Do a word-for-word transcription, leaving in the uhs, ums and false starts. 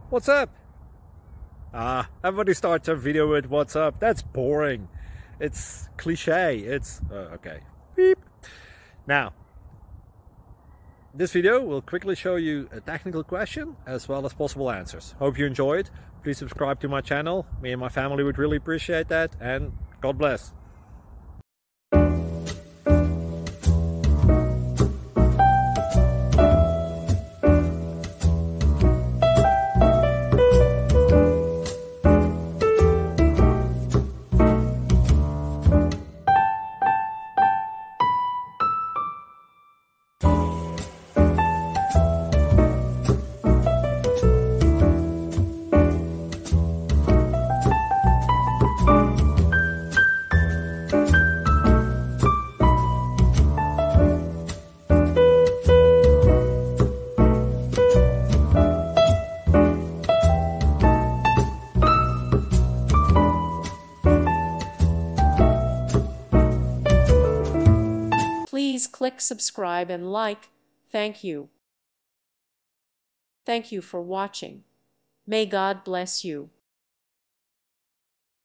What's up? Ah, everybody starts a video with what's up. That's boring. It's cliche. It's uh, okay. Beep. Now, this video will quickly show you a technical question as well as possible answers. Hope you enjoyed. Please subscribe to my channel. Me and my family would really appreciate that, and God bless. Please click subscribe and like. Thank you. Thank you for watching. May God bless you.